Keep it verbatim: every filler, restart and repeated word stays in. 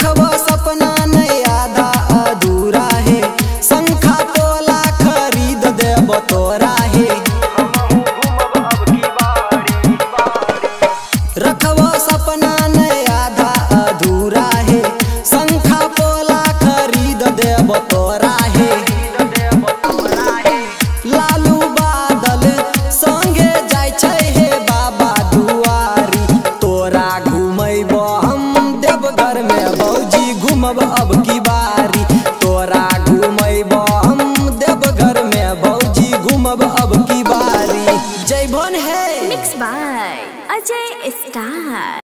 रखबो सपना नहीं आधा अधूरा है, शंखा तोला खरीद देब तोरा है। रखबो सपना नहीं आधा अधूरा है, शंखा तोला खरीद देब तोरा है। लालू बादल संगे जाय छै हे बाबा दुआरी, तोरा घुमैबो हम देवघर में भौजी घूमब अब की बारी। तोरा घुमैबो हम देवघर में भौजी घूमब अब की बारी। जय भोन है मिक्स बाय अजय स्टार।